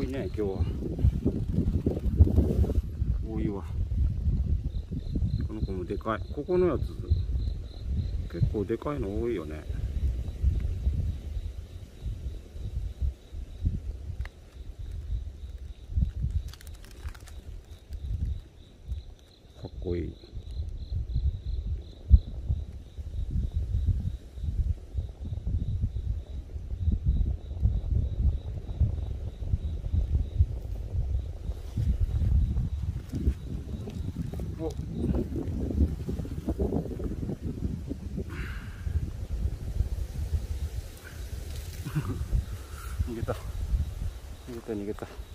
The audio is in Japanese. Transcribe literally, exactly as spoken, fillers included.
多いね今日は。多いわ。この子もでかい。ここのやつ結構でかいの多いよね。かっこいい。お逃げた逃げた逃げた。